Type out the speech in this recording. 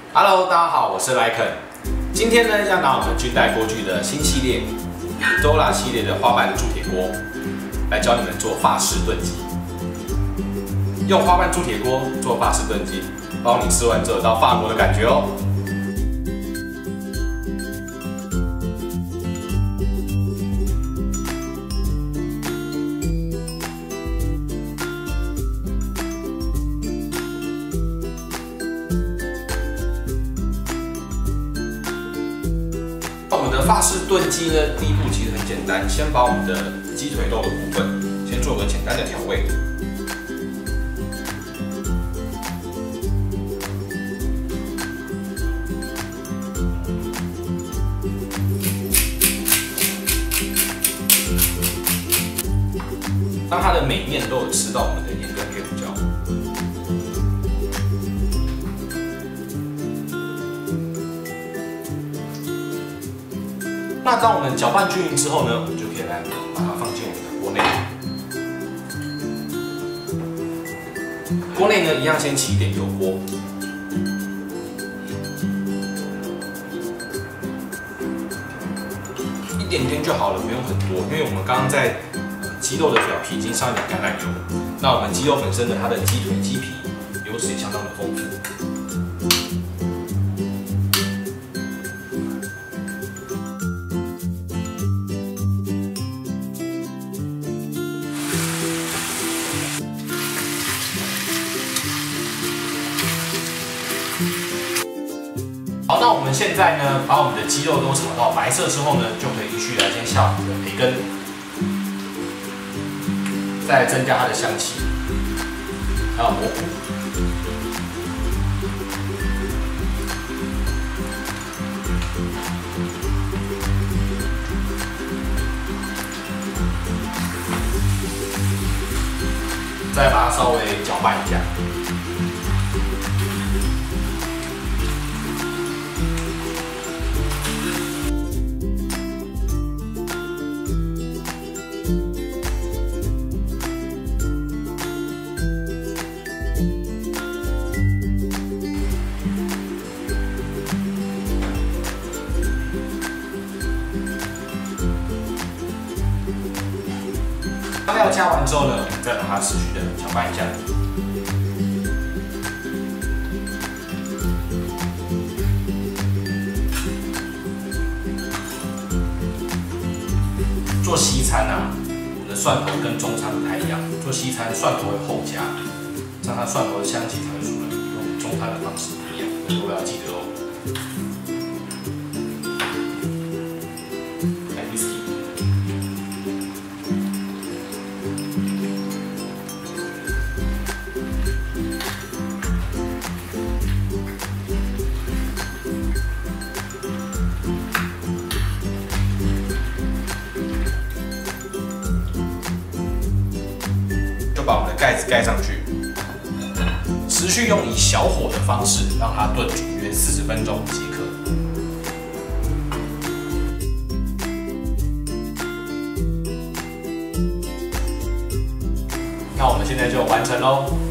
Hello， 大家好，我是莱肯。今天呢，要拿我们军代锅具的新系列 Zola 系列的花瓣铸铁锅，来教你们做法式炖鸡。用花瓣铸铁锅做法式炖鸡，包你吃完之后到法国的感觉哦。 我们的法式炖鸡呢，第一步其实很简单，先把我们的鸡腿肉的部分先做个简单的调味。让它的每面都有吃到我们的盐跟黑胡椒。 那当我们搅拌均匀之后呢，我们就可以来把它放进我们的锅内。锅内呢，一样先起一点油锅，一点点就好了，不用很多，因为我们刚刚在鸡肉的表皮已经上一点橄榄油。那我们鸡肉本身呢，它的鸡腿、鸡皮油脂也相当的丰富。 好，那我们现在呢，把我们的鸡肉都炒到白色之后呢，就可以继续来先下我们的培根，再增加它的香气，还有蘑菇，再把它稍微搅拌一下。 香料加完之后呢，我们再把它持续的搅拌一下。做西餐啊，我们的蒜头跟中餐不太一样。做西餐蒜头会后加，这样它蒜头的香气才会出来，跟我们中餐的方式不一样，各位要记得哦。 把我们的盖子盖上去，持续用以小火的方式让它炖煮约40分钟即可。那我们现在就完成喽。